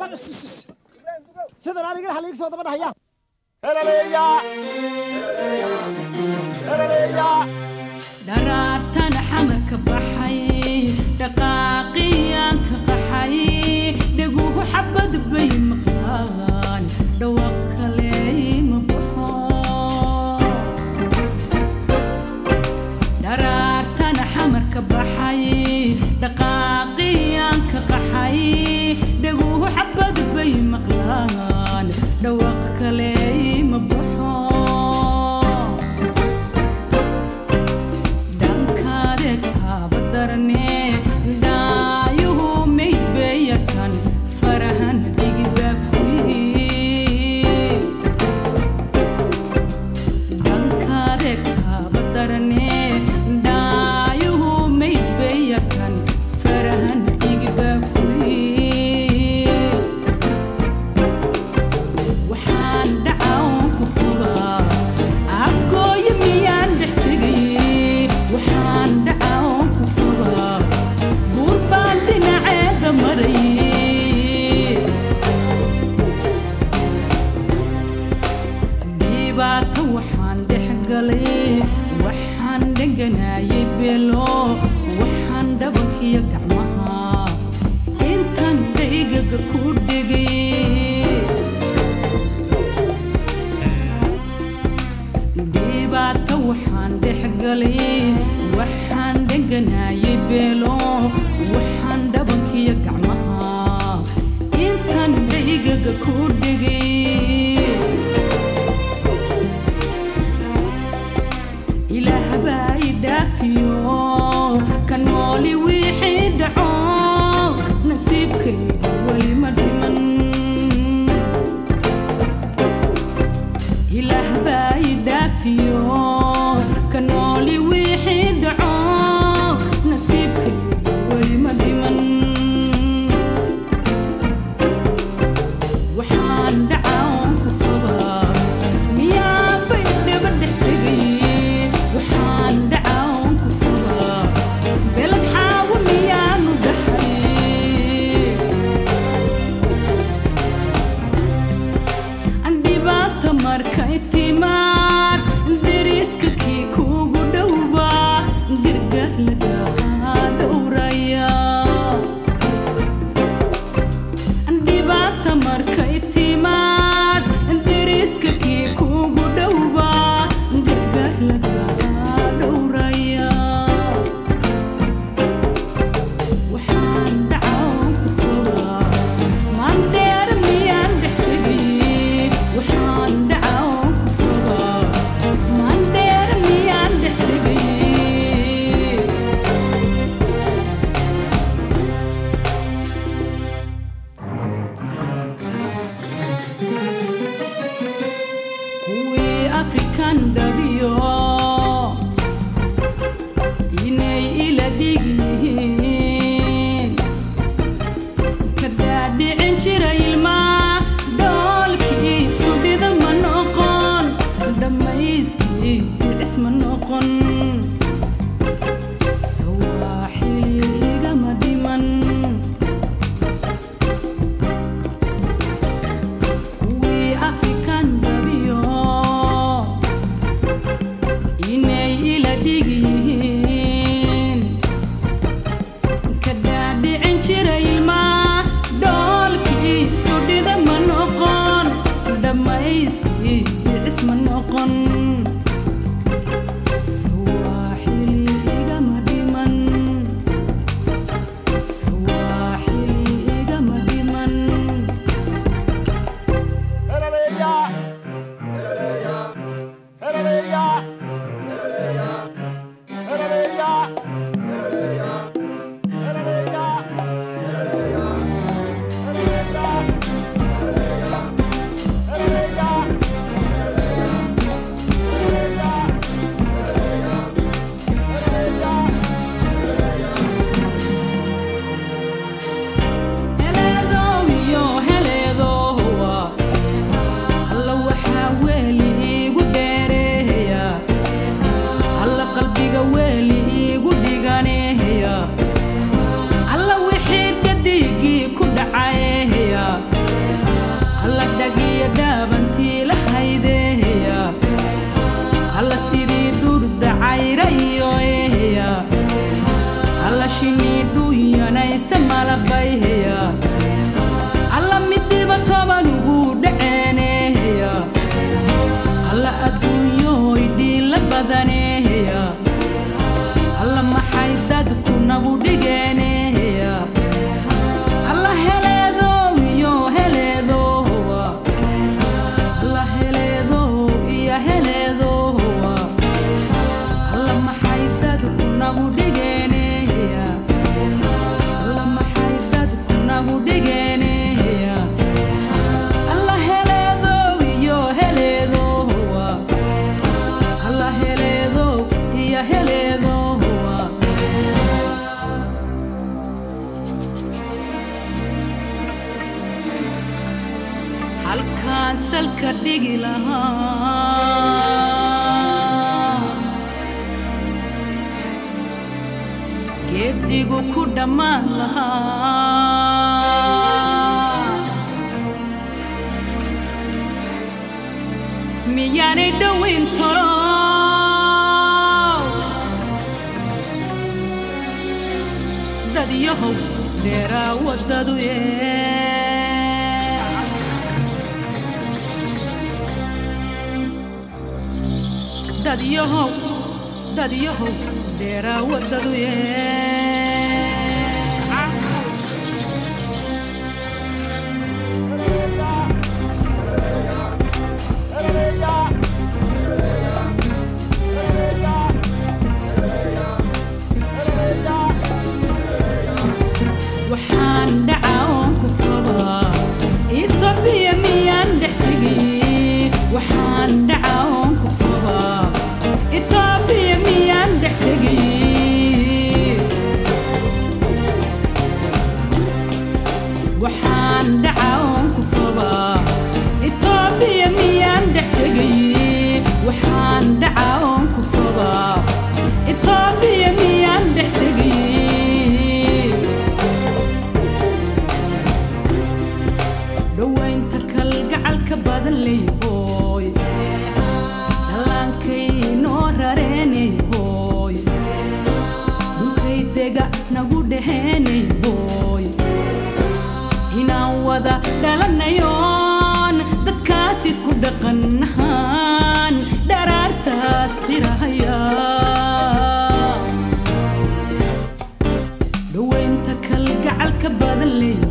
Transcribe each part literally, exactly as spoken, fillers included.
سيدنا أنا قال حليك صوت من هيا هلا ليا هلا ليا دراتنا حمرك بحي دقاقيا كقحي دقوه حبد بي مقلان دوق لي مبحو دراتنا حمرك بحي دقاقيا كقحي دقوه حبد بي مقلان دوق لي مبحو بدرني دايو ميت بيكن فرهن ديجي بكوي دنكارك بدرني دايو ميت بيكن فرهن ديجي بكوي وحان دعوك فلا عفكو يميان دحتقي وحان دعوك وحان دقناي بلو وحان دبك يا قعمها انتن دقيقك كودقي ديبات وحان دحقلي وحان دقناي بلو وحان دبك يا قعمها انتن دقيقك كودقي إله بايدافيو كانولي ويحيد عو نسيبك ولي مدمن إله بايدافيو كانولي ويحيد عو نسيبك ولي مدمن وحان دعوك فضا ميا بيد بدحتقي وحان دعوك فضا بلد حاول ميانو دحي عندي بات مركا اتمار دريسك كي كوغو دوبا جرقه لقاها دوريا عندي بات مركا اتمار دريسك كي كوغو دوبا جرقه لقاها halkaan salka dhigi lahaa geedigu ku dhammaan lahaa miyaanay dhowayn tolo dad yahow dheeraa waddadu ee dad yahow dad yahow dheeraa waddadu ee waxaan dhacaon ku fabaa Itoobiya miyaan dhex tegay waxaan dhacaon ku fabaa Itoobiya miyaan dhex tegay waxaan dhacaon ku fabaa Itoobiya miyaan dhex tegay waxaan dhacaon ku fabaa Itoobiya miyaan dhex tegay dhawaynta kalgacalka badan leeyahay dhalaankay noo rareenayahay dhulkay dega nagu dheheenayahay inaan wada dhalanayoon dadkaas isku dhaqanahaan dharaartaas qirahaya dhawaynta kalgacalka badan leeyahay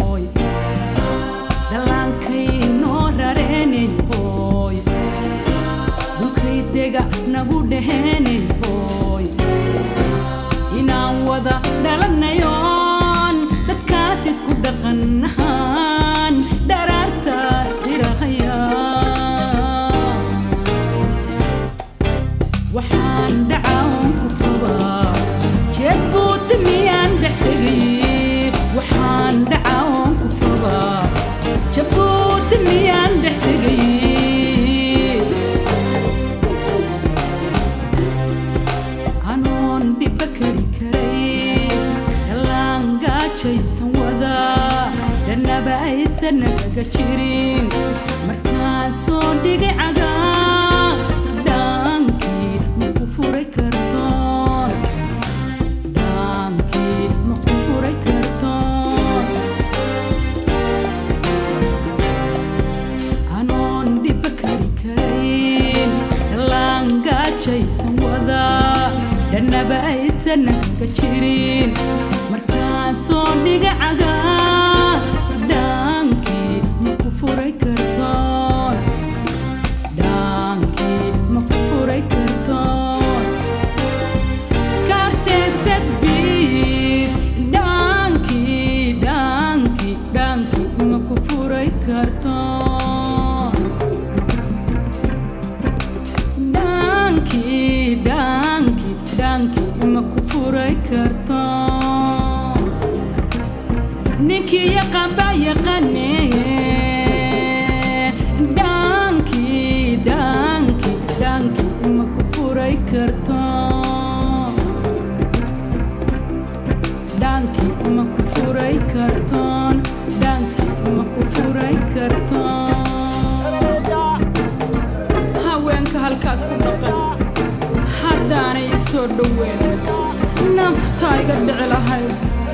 nagu dheheenay hooy inaan wada dhalanayoon dadkaas isku dhaqanahaan dharaartaas qirahaya waxaan dhacaon ku fabaa Djibouti miyaan dhex tegay waxaan dhacaon ku fabaa Djibouti miyaan dhex tegay nagaga jirin markaan soo dhigay cagaa dhaankii ma ku furay kartoon dhaankii ma ku furay kartoon anoon dhiba kari karin dhalaan gaajaysan wada dhanaba aysan nagaga jirin markaan soo dhigay cagaa furay kartoon dhaankii ma ku furay kartoon kaarteesad biis dhaankii dhaankii dhaankii ma ku furay kartoon dhaankii dhaankii dhaankii ma ku furay kartoon ninkii yaqaan baa yaqaanee kartoon dhaankii ma ku furay kartoon dhaankii ma ku furay kartoon haweenka halkaas ku dhaqan haddaanay isoo dhoween nafta iga dhici lahayd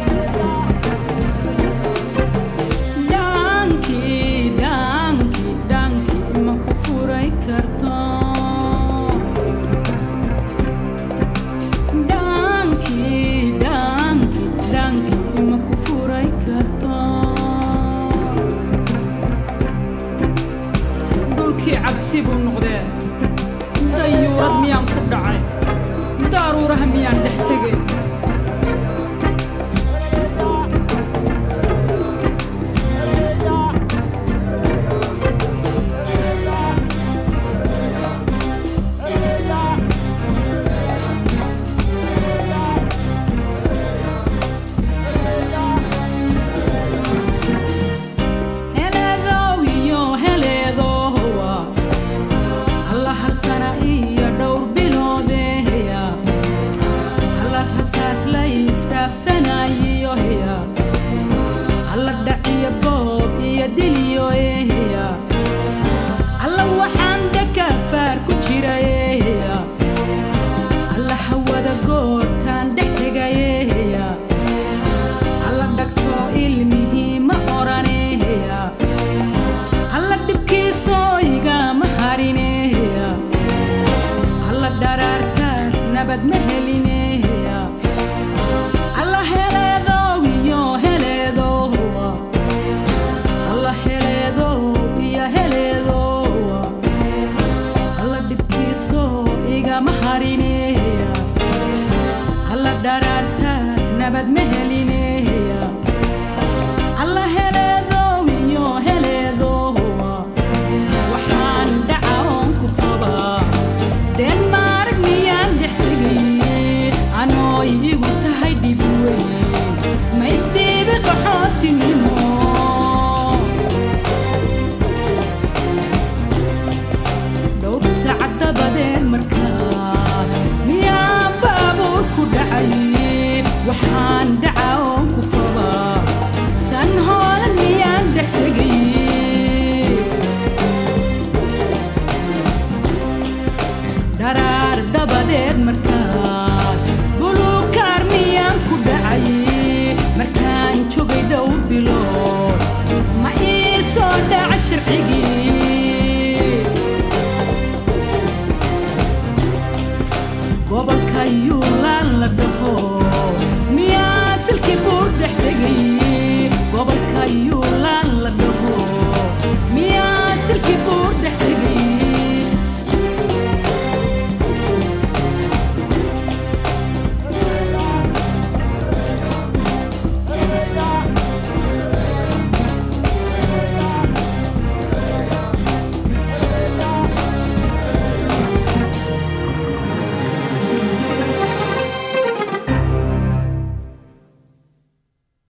dhaankii dhaankii dhaankii ma ku furay kartoon Danki, danki, danki, ma ku furay kartoon alla